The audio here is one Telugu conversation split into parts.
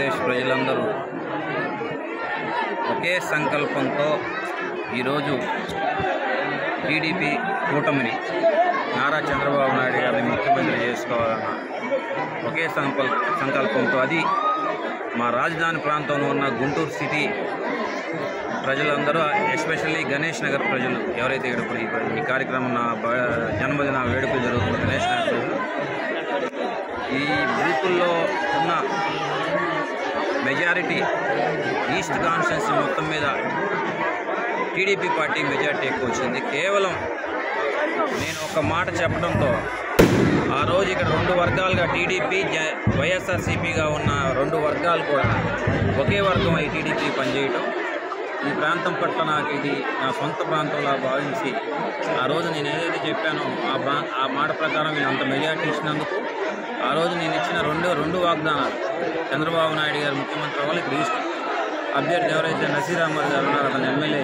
ఆంధ్రప్రదేశ్ ప్రజలందరూ ఒకే సంకల్పంతో ఈరోజు టీడీపీ కూటమిని నారా చంద్రబాబు నాయుడు గారిని ముఖ్యమంత్రి చేసుకోవాలన్న ఒకే సంకల్పంతో అది మా రాజధాని ప్రాంతంలో ఉన్న గుంటూరు సిటీ ప్రజలందరూ ఎస్పెషల్లీ గణేష్ నగర్ ప్రజలు ఎవరైతే ఇక్కడ ఈ కార్యక్రమం జన్మదిన వేడుకలు జరుగుతున్న గణేష్ నగర్ ప్రజలు ఈ బూతుల్లో ఉన్న మెజారిటీ ఈస్ట్ కాన్స్టిట్యున్సీ మొత్తం మీద టీడీపీ పార్టీ మెజారిటీ ఎక్కువ వచ్చింది. కేవలం నేను ఒక మాట చెప్పడంతో ఆ రోజు ఇక్కడ రెండు వర్గాలుగా టీడీపీ వైఎస్ఆర్సీపీగా ఉన్న రెండు వర్గాలు కూడా ఒకే వర్గం అయి టీడీపీ పనిచేయటం, ఈ ప్రాంతం పట్ల నాకు ఇది నా సొంత ప్రాంతంలో భావించి ఆ రోజు నేను ఏదైతే చెప్పానో ఆ మాట ప్రకారం వీళ్ళు అంత మెజార్టీ ఇచ్చినందుకు ఆ రోజు నేను ఇచ్చిన రెండు వాగ్దానాలు చంద్రబాబు నాయుడు గారు ముఖ్యమంత్రి వాళ్ళు ఇక్కడ ఈస్ట్ అభ్యర్థి ఎవరైతే నసీర్ అహ్మద్ గారు ఉన్నారో అతను ఎమ్మెల్యే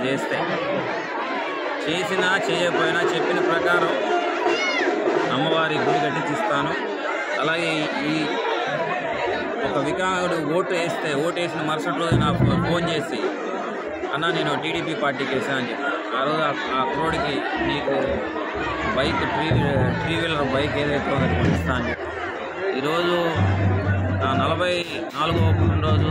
చేసినా చేయకపోయినా చెప్పిన ప్రకారం అమ్మవారి గుడి కట్టించిస్తాను. అలాగే ఈ ఒక వికలాంగుడు ఓటు వేసిన మరుసటి రోజు నాకు ఫోన్ చేసి అన్న నేను టీడీపీ పార్టీకి వేసాను అని చెప్పి ఆ రోజు ఆ కుర్రోడికి నీకు బైక్ త్రీ వీలర్ బైక్ ఏదైతే ఉందో అది కొనిస్తా అని చెప్పి ఈరోజు నా 44వ పుట్టినరోజు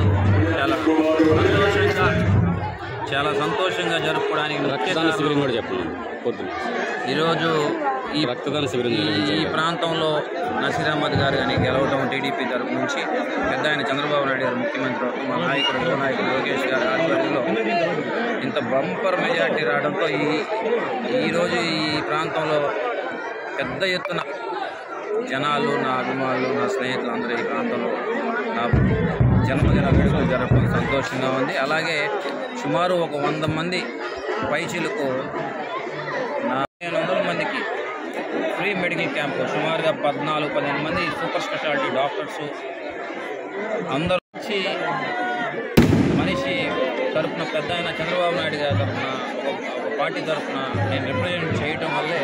చాలా సంతోషంగా జరుపుకోవడానికి రక్తదాన శిబిరం కూడా చెప్పండి. ఈరోజు ఈ రక్తదాన శిబిరం ఈ ప్రాంతంలో నసీర్ అహ్మద్ గారు కానీ గెలవడం టీడీపీ తరఫు నుంచి పెద్ద ఆయన చంద్రబాబు నాయుడు గారు ముఖ్యమంత్రి అవడం, మా నాయకుడు యువ నాయకుడు లోకేష్ గారి ఆధ్వర్యంలో ఇంత బంపర్ మెజార్టీ రావడంతో ఈరోజు ఈ ప్రాంతంలో పెద్ద ఎత్తున జనాలు, నా అభిమానులు, నా స్నేహితులు అందరూ ఈ ప్రాంతంలో నా జన్మదిన వేడుకలు జరపడం సంతోషంగా ఉంది. అలాగే సుమారు ఒక 100 మంది పైచీలకు 1500 మందికి ఫ్రీ మెడికల్ క్యాంపు, సుమారుగా 14-15 మంది సూపర్ స్పెషాలిటీ డాక్టర్సు అందరూ వచ్చి మనిషి తరఫున పెద్ద ఆయన చంద్రబాబు నాయుడు గారి తరఫున ఒక పార్టీ తరఫున నేను రిప్రజెంట్ చేయటం వల్లే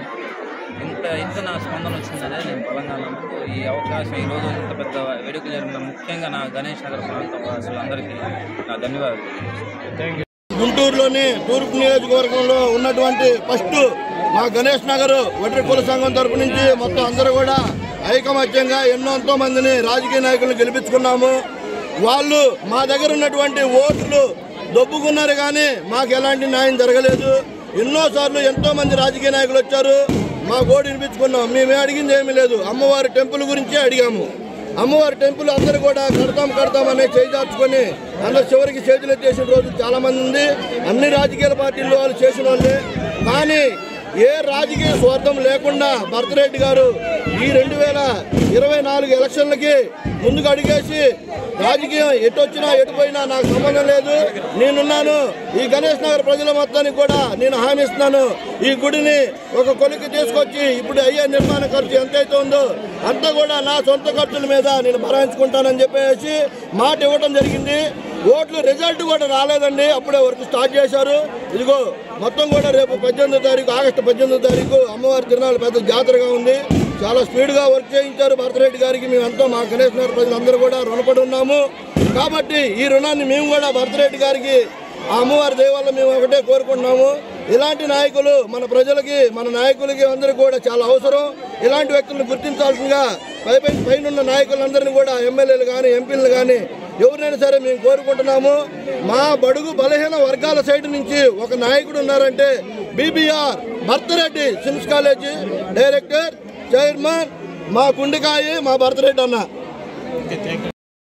ఇంత నా స్పందన వచ్చిందనే నేను బలంగా నమ్ముతూ ఈ అవకాశం ఈరోజు ఇంత పెద్ద వేడుకలు జరిగిన ముఖ్యంగా నా గణేష్ నగర్ ప్రాంతం వాసులందరికీ నా ధన్యవాదాలు. గుంటూరులోని తూర్పు నియోజకవర్గంలో ఉన్నటువంటి ఫస్ట్ మా గణేష్ నగర్ ఒంటరి కుల సంఘం తరపు నుంచి మొత్తం అందరూ కూడా ఐకమత్యంగా ఎంతో మందిని రాజకీయ నాయకులను గెలిపించుకున్నాము. వాళ్ళు మా దగ్గర ఉన్నటువంటి ఓట్లు దొబ్బుకున్నారు కానీ మాకు ఎలాంటి న్యాయం జరగలేదు. ఎన్నోసార్లు ఎంతో మంది రాజకీయ నాయకులు వచ్చారు, మా గోడు వినిపించుకున్నాం. మేమే అడిగింది ఏమీ లేదు, అమ్మవారి టెంపుల్ గురించే అడిగాము. అమ్మవారి టెంపుల్ అందరూ కూడా కడతామనే చేజార్చుకొని అందరూ చివరికి చేతులు ఎత్తేసిన రోజులు చాలా మంది ఉంది. అన్ని రాజకీయ పార్టీలు వాళ్ళు చేసిన వాళ్ళే. కానీ ఏ రాజకీయ స్వార్థం లేకుండా భరతరెడ్డి గారు ఈ 2024 ఎలక్షన్లకి ముందుకు అడిగేసి రాజకీయం ఎటు వచ్చినా ఎటు పోయినా నాకు సంబంధం లేదు, నేనున్నాను, ఈ గణేష్ నగర్ ప్రజల మొత్తానికి కూడా నేను హామీ ఇస్తున్నాను, ఈ గుడిని ఒక కొలికి తీసుకొచ్చి ఇప్పుడు అయ్యే నిర్మాణ ఖర్చు ఎంతైతే ఉందో అంతా కూడా నా సొంత ఖర్చుల మీద నేను భరాయించుకుంటానని చెప్పేసి మాట ఇవ్వడం జరిగింది. ఓట్లు రిజల్ట్ కూడా రాలేదండి, అప్పుడే వర్క్ స్టార్ట్ చేశారు. ఇదిగో మొత్తం కూడా రేపు 18వ తారీఖు ఆగస్టు 18వ తారీఖు అమ్మవారి తిరునాళ్ళు పెద్ద జాతరగా ఉంది. చాలా స్పీడ్గా వర్క్ చేయించారు భరతరెడ్డి గారికి. మేమంతా మా గణేష్ నగర్ ప్రజలందరూ కూడా రుణపడి ఉన్నాము. కాబట్టి ఈ రుణాన్ని మేము కూడా భరతరెడ్డి గారికి ఆ అమ్మవారి దయ వల్ల మేము ఒకటే కోరుకుంటున్నాము. ఇలాంటి నాయకులు మన ప్రజలకి, మన నాయకులకి అందరికీ కూడా చాలా అవసరం. ఇలాంటి వ్యక్తులను గుర్తించాల్సిందిగా పైన నాయకులందరినీ కూడా ఎమ్మెల్యేలు కానీ ఎంపీలు కానీ ఎవరినైనా సరే మేము కోరుకుంటున్నాము. మా బడుగు బలహీన వర్గాల సైడ్ నుంచి ఒక నాయకుడు ఉన్నారంటే BBR Bharat Reddy SIMS college director, chairman, మా గుండెకాయ మా భరతరెడ్డి అన్న.